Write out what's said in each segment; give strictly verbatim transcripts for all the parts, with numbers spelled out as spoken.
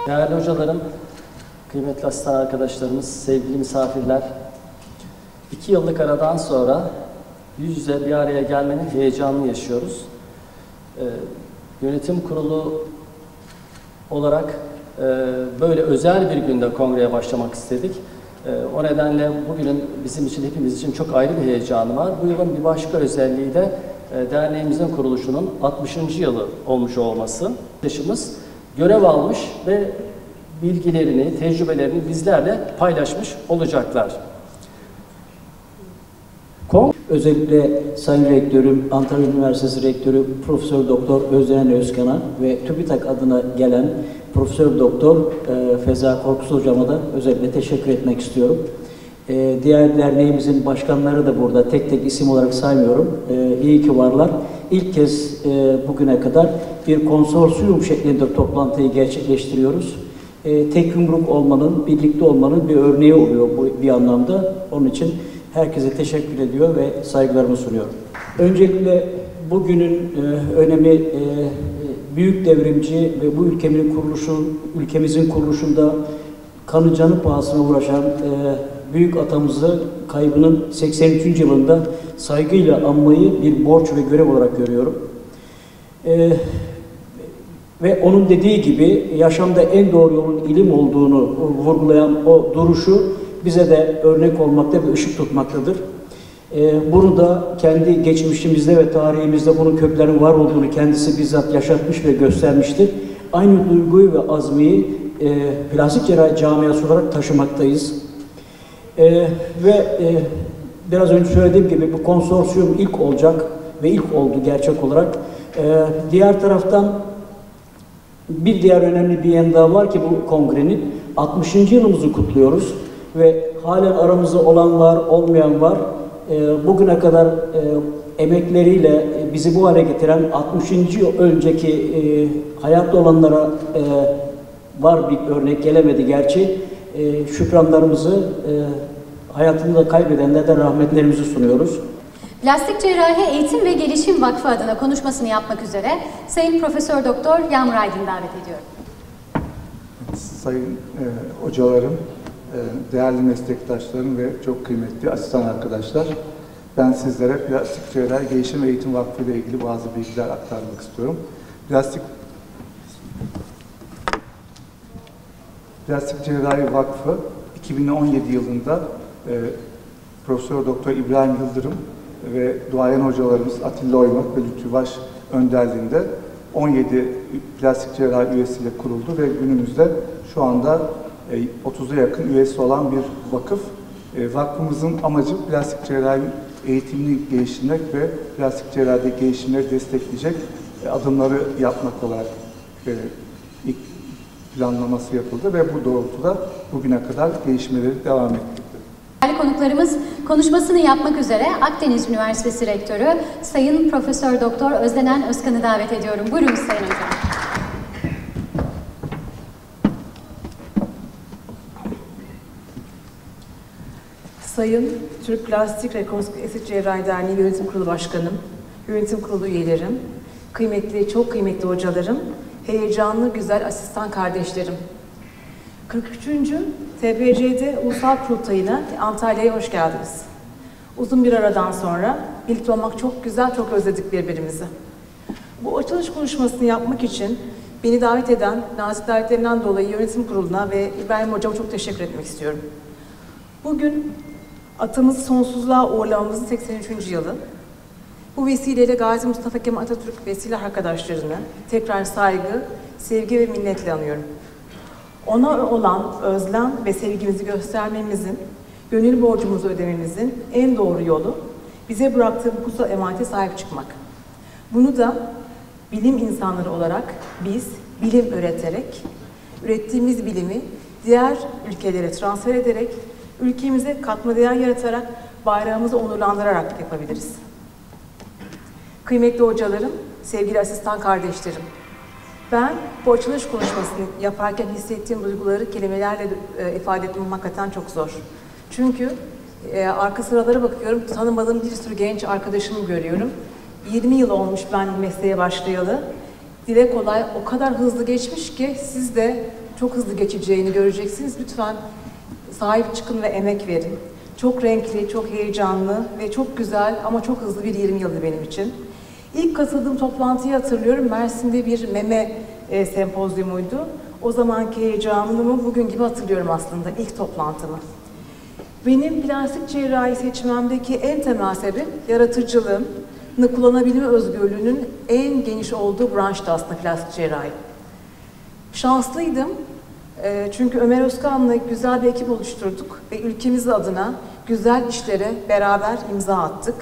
Değerli hocalarım, kıymetli asistan arkadaşlarımız, sevgili misafirler, iki yıllık aradan sonra yüz yüze bir araya gelmenin heyecanını yaşıyoruz. Ee, yönetim kurulu olarak e, böyle özel bir günde kongreye başlamak istedik. E, o nedenle bugünün bizim için, hepimiz için çok ayrı bir heyecanı var. Bu yılın bir başka özelliği de e, derneğimizin kuruluşunun altmışıncı yılı olmuş olması. Arkadaşımız görev almış ve bilgilerini, tecrübelerini bizlerle paylaşmış olacaklar. Kon Özellikle Sayın Rektörüm, Antalya Üniversitesi Rektörü Profesör Doktor Özden Özkan'a ve TÜBİTAK adına gelen Profesör Doktor e, Feza Korkusuz hocama da özellikle teşekkür etmek istiyorum. E, diğer derneğimizin başkanları da burada, tek tek isim olarak saymıyorum. E, iyi ki varlar. İlk kez e, bugüne kadar bir konsorsiyum şeklinde toplantıyı gerçekleştiriyoruz. E, tek yumruk olmanın, birlikte olmanın bir örneği oluyor bu bir anlamda. Onun için herkese teşekkür ediyor ve saygılarımı sunuyorum. Öncelikle bugünün e, önemi e, büyük devrimci ve bu ülkemin kuruluşu, ülkemizin kuruluşunda kanı canı pahasına uğraşan e, büyük atamızı kaybının seksen üçüncü yılında saygıyla anmayı bir borç ve görev olarak görüyorum. E, ve onun dediği gibi yaşamda en doğru yolun ilim olduğunu vurgulayan o duruşu bize de örnek olmakta ve ışık tutmaktadır. Ee, bunu da kendi geçmişimizde ve tarihimizde bunun köklerinin var olduğunu kendisi bizzat yaşatmış ve göstermiştir. Aynı duyguyu ve azmiyi e, plastik cerrahi camiası olarak taşımaktayız. E, ve e, biraz önce söylediğim gibi bu konsorsiyum ilk olacak ve ilk oldu gerçek olarak. E, diğer taraftan bir diğer önemli bir yan daha var ki bu kongrenin altmışıncı yılımızı kutluyoruz. Ve halen aramızda olan var, olmayan var. E, bugüne kadar e, emekleriyle bizi bu hale getiren altmışıncı yıl önceki e, hayatta olanlara e, var bir örnek, gelemedi gerçi. E, şükranlarımızı e, hayatında kaybedenlere de rahmetlerimizi sunuyoruz. Plastik Cerrahi Eğitim ve Gelişim Vakfı adına konuşmasını yapmak üzere Sayın Profesör Doktor Yağmur Aydın'ı davet ediyorum. Sayın e, hocalarım, değerli meslektaşlarım ve çok kıymetli asistan arkadaşlar, ben sizlere Plastik Cerrahi Gelişim Eğitim Vakfı ile ilgili bazı bilgiler aktarmak istiyorum. Plastik Plastik Cerrahi Vakfı iki bin on yedi yılında e, Profesör Doktor İbrahim Yıldırım ve duayen hocalarımız Atilla Oymak ve Lütfü Baş önderliğinde on yedi plastik cerrahi üyesiyle kuruldu ve günümüzde şu anda otuza yakın üyesi olan bir vakıf. Vakfımızın amacı plastik cerrahi eğitimini geliştirmek ve plastik cerrahideki gelişimleri destekleyecek adımları yapmak olarak ilk planlaması yapıldı ve bu doğrultuda bugüne kadar gelişmeleri devam ettirdi. Değerli konuklarımız konuşmasını yapmak üzere Akdeniz Üniversitesi Rektörü Sayın Profesör Doktor Özden Özkan'ı davet ediyorum. Buyurun Sayın Hocam. Sayın Türk Plastik Rekonstrüktif Estetik Cerrahi Derneği Yönetim Kurulu Başkanım, Yönetim Kurulu üyelerim, kıymetli, çok kıymetli hocalarım, heyecanlı, güzel asistan kardeşlerim. kırk üçüncü T P C D Ulusal Kurultayı'na Antalya'ya hoş geldiniz. Uzun bir aradan sonra birlikte olmak çok güzel, çok özledik birbirimizi. Bu açılış konuşmasını yapmak için beni davet eden, nazik davetlerinden dolayı Yönetim Kurulu'na ve İbrahim Hocam'a çok teşekkür etmek istiyorum. Bugün atamızı sonsuzluğa uğurlamamızın seksen üçüncü yılı. Bu vesileyle Gazi Mustafa Kemal Atatürk ve silah arkadaşlarını tekrar saygı, sevgi ve minnetle anıyorum. Ona olan özlem ve sevgimizi göstermemizin, gönül borcumuzu ödememizin en doğru yolu bize bıraktığı bu kutsal emanete sahip çıkmak. Bunu da bilim insanları olarak biz bilim üreterek, ürettiğimiz bilimi diğer ülkelere transfer ederek, ülkemize katma değer yaratarak, bayrağımızı onurlandırarak yapabiliriz. Kıymetli hocalarım, sevgili asistan kardeşlerim, ben bu açılış konuşmasını yaparken hissettiğim duyguları kelimelerle e, ifade etmem hakikaten çok zor. Çünkü e, arka sıralara bakıyorum, tanımadığım bir sürü genç arkadaşımı görüyorum. yirmi yıl olmuş ben mesleğe başlayalı. Dile kolay, o kadar hızlı geçmiş ki siz de çok hızlı geçeceğini göreceksiniz. Lütfen sahip çıkın ve emek verin. Çok renkli, çok heyecanlı ve çok güzel ama çok hızlı bir yirmi yıldı benim için. İlk katıldığım toplantıyı hatırlıyorum. Mersin'de bir meme e, sempozyumuydu. O zamanki heyecanımı bugün gibi hatırlıyorum aslında, ilk toplantımı. Benim plastik cerrahi seçmemdeki en temel sebep yaratıcılığım, kullanabilme özgürlüğünün en geniş olduğu branştı aslında plastik cerrahi. Şanslıydım e, çünkü Ömer Özkan'la güzel bir ekip oluşturduk ve ülkemiz adına güzel işlere beraber imza attık.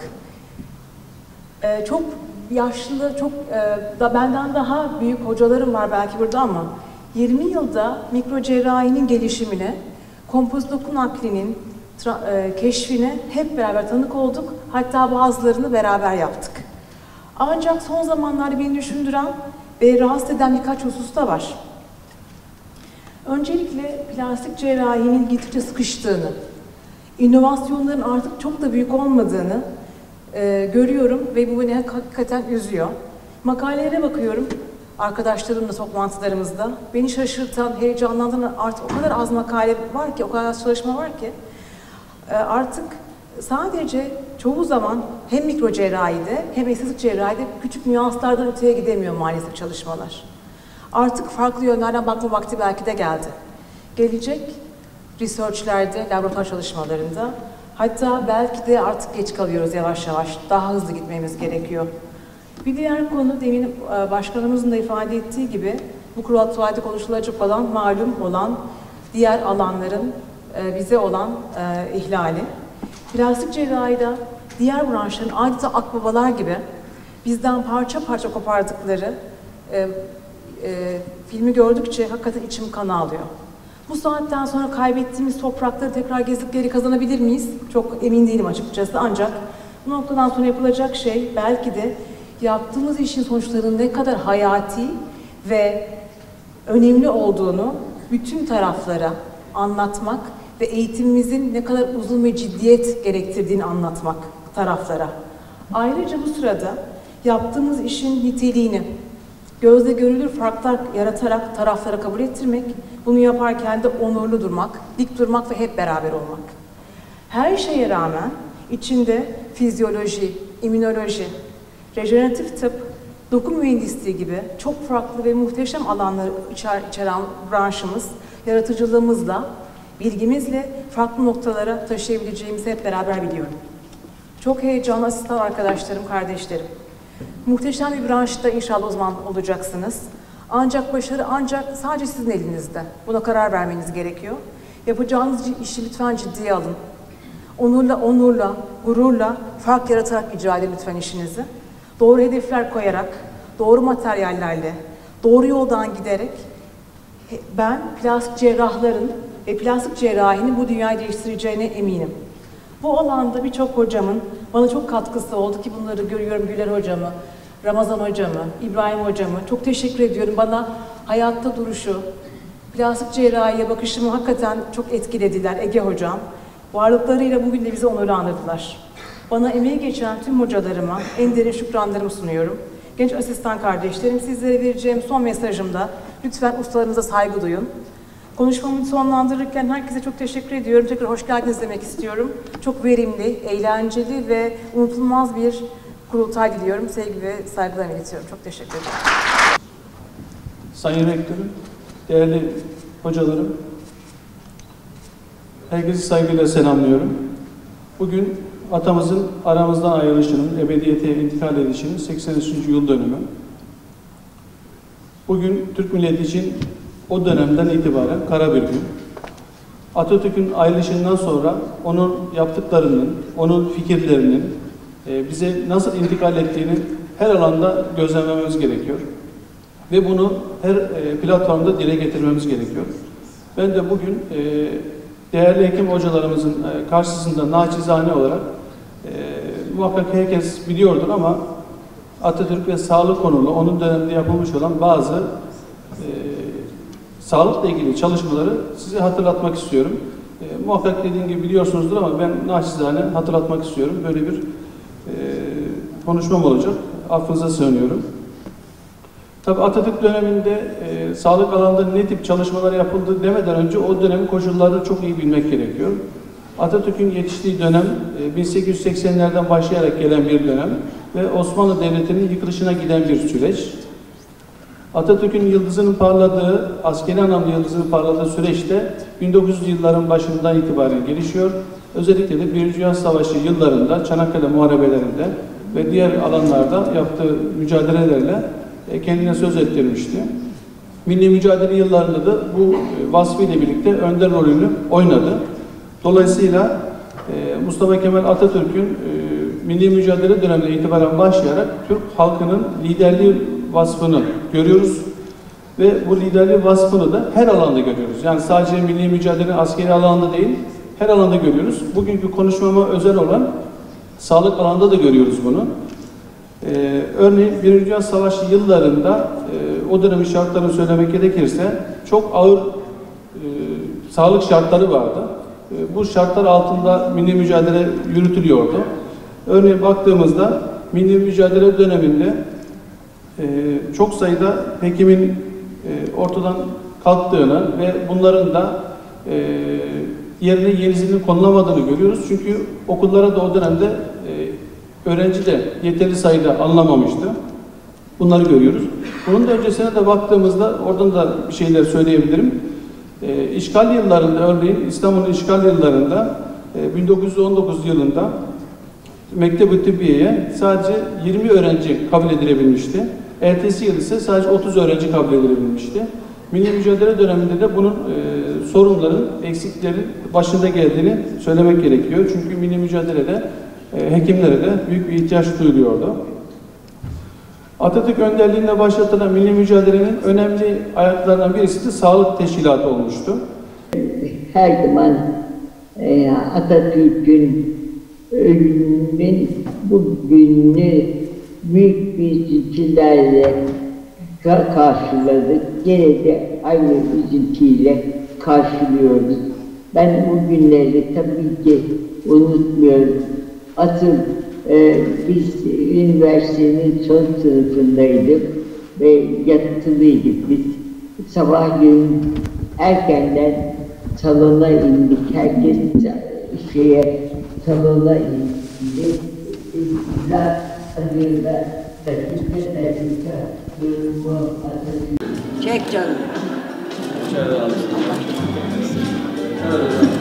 E, çok yaşlı, çok e, da benden daha büyük hocalarım var belki burada ama yirmi yılda mikro cerrahinin gelişimine, kompozit doku naklinin e, keşfine hep beraber tanık olduk. Hatta bazılarını beraber yaptık. Ancak son zamanlarda beni düşündüren ve rahatsız eden birkaç husus da var. Öncelikle plastik cerrahinin gittikçe sıkıştığını, inovasyonların artık çok da büyük olmadığını e, görüyorum ve bu beni hakikaten üzüyor. Makalelere bakıyorum, arkadaşlarımla toplantılarımızda. Beni şaşırtan, heyecanlandıran artık o kadar az makale var ki, o kadar az çalışma var ki e, artık sadece çoğu zaman hem mikro cerrahide hem estetik cerrahide küçük nüanslardan öteye gidemiyor maalesef çalışmalar. Artık farklı yönlerden bakma vakti belki de geldi. Gelecek research'lerde, laboratuvar çalışmalarında, hatta belki de artık geç kalıyoruz yavaş yavaş, daha hızlı gitmemiz gerekiyor. Bir diğer konu, demin başkanımızın da ifade ettiği gibi, bu kural tuvalde konuşulacak olan, malum olan diğer alanların bize olan ihlali. Plastik cerrahide diğer branşların adeta akbabalar gibi bizden parça parça kopardıkları e, e, filmi gördükçe hakikaten içim kan ağlıyor. Bu saatten sonra kaybettiğimiz toprakları tekrar gezip geri kazanabilir miyiz? Çok emin değilim açıkçası, ancak bu noktadan sonra yapılacak şey belki de yaptığımız işin sonuçlarının ne kadar hayati ve önemli olduğunu bütün taraflara anlatmak ve eğitimimizin ne kadar uzun ve ciddiyet gerektirdiğini anlatmak taraflara. Ayrıca bu sırada yaptığımız işin niteliğini gözle görülür farklar yaratarak taraflara kabul ettirmek, bunu yaparken de onurlu durmak, dik durmak ve hep beraber olmak. Her şeye rağmen içinde fizyoloji, immünoloji, rejeneratif tıp, doku mühendisliği gibi çok farklı ve muhteşem alanları içer, içeren branşımız, yaratıcılığımızla, bilgimizle farklı noktalara taşıyabileceğimizi hep beraber biliyorum. Çok heyecanlı asistan arkadaşlarım, kardeşlerim. Muhteşem bir branşta inşallah uzman olacaksınız. Ancak başarı ancak sadece sizin elinizde. Buna karar vermeniz gerekiyor. Yapacağınız işi lütfen ciddiye alın. Onurla, onurla, gururla, fark yaratarak icra edin lütfen işinizi. Doğru hedefler koyarak, doğru materyallerle, doğru yoldan giderek ben plastik cerrahların ve plastik cerrahinin bu dünyayı değiştireceğine eminim. Bu alanda birçok hocamın bana çok katkısı oldu ki bunları görüyorum. Güler hocamı, Ramazan hocamı, İbrahim hocamı çok teşekkür ediyorum. Bana hayatta duruşu, plastik cerrahiye bakışımı hakikaten çok etkilediler. Ege hocam, varlıklarıyla bugün de bizi onurlandırdılar. Bana emeği geçen tüm hocalarıma en derin şükranlarımı sunuyorum. Genç asistan kardeşlerim, sizlere vereceğim son mesajımda lütfen ustalarınıza saygı duyun. Konuşmamı sonlandırırken herkese çok teşekkür ediyorum. Tekrar hoş geldiniz demek istiyorum. Çok verimli, eğlenceli ve unutulmaz bir kurultay diliyorum. Sevgi ve saygılarımı iletiyorum. Çok teşekkür ederim. Sayın Rektörüm, değerli hocalarım, herkesi saygıyla selamlıyorum. Bugün atamızın aramızdan ayrılışının, ebediyete intikal edişinin seksen üçüncü yıl dönümü. Bugün Türk milleti için o dönemden itibaren kara bir gün. Atatürk'ün ayrılışından sonra onun yaptıklarının, onun fikirlerinin e, bize nasıl intikal ettiğini her alanda gözlemlememiz gerekiyor. Ve bunu her e, platformda dile getirmemiz gerekiyor. Ben de bugün e, değerli hekim hocalarımızın e, karşısında naçizane olarak e, muhakkak herkes biliyordur ama Atatürk ve sağlık konulu onun döneminde yapılmış olan bazı e, sağlıkla ilgili çalışmaları size hatırlatmak istiyorum. E, muhakkak dediğim gibi biliyorsunuzdur ama ben naçizane hatırlatmak istiyorum. Böyle bir e, konuşmam olacak. Affınıza sığınıyorum. Tabii Atatürk döneminde e, sağlık alanında ne tip çalışmalar yapıldı demeden önce o dönemin koşullarını çok iyi bilmek gerekiyor. Atatürk'ün yetiştiği dönem e, bin sekiz yüz seksenlerden başlayarak gelen bir dönem ve Osmanlı Devleti'nin yıkılışına giden bir süreç. Atatürk'ün yıldızının parladığı, askeri anlamda yıldızının parladığı süreçte bin dokuz yüzlü yılların başından itibaren gelişiyor. Özellikle de Birinci Dünya Savaşı yıllarında, Çanakkale Muharebelerinde ve diğer alanlarda yaptığı mücadelelerle kendine söz ettirmişti. Milli mücadele yıllarında da bu vasfıyla birlikte önder rolünü oynadı. Dolayısıyla Mustafa Kemal Atatürk'ün milli mücadele dönemine itibaren başlayarak Türk halkının liderliği vasfını görüyoruz. Ve bu liderliği vasfını da her alanda görüyoruz. Yani sadece milli mücadele askeri alanda değil, her alanda görüyoruz. Bugünkü konuşmama özel olan sağlık alanında da görüyoruz bunu. Ee, örneğin Birinci Dünya Savaşı yıllarında e, o dönemin şartlarını söylemek gerekirse çok ağır e, sağlık şartları vardı. E, bu şartlar altında milli mücadele yürütülüyordu. Örneğin baktığımızda milli mücadele döneminde e, çok sayıda hekimin e, ortadan kalktığını ve bunların da e, yerine yenisinin konulamadığını görüyoruz. Çünkü okullara da o dönemde e, öğrenci de yeterli sayıda alınamamıştı. Bunları görüyoruz. Bunun da öncesine de baktığımızda oradan da bir şeyler söyleyebilirim. E, işgal yıllarında, örneğin İstanbul'un işgal yıllarında e, bin dokuz yüz on dokuz yılında Mektep-i Tıbbiye'ye sadece yirmi öğrenci kabul edilebilmişti. Ertesi yıl ise sadece otuz öğrenci kabul edilebilmişti. Milli mücadele döneminde de bunun e, sorunların, eksiklerin başında geldiğini söylemek gerekiyor. Çünkü milli mücadelede e, hekimlere de büyük bir ihtiyaç duyuluyordu. Atatürk önderliğinde başlatılan milli mücadelenin önemli ayaklarından birisi de sağlık teşkilatı olmuştu. Her zaman e, Atatürk'ün ölümünün bugününü büyük bir üzüntülerle karşıladık. Gene de aynı üzüntüyle karşılıyoruz. Ben bu günleri tabii ki unutmuyorum. Asıl e, biz üniversitenin son sınıfındaydık ve yatılıydık biz. Sabahleyin erkenden salona indik. Herkes şeye salona indi. Bizler arıyorlar. Dakika dakika durumu Atatürk. Çek canım. İçeride almışsın.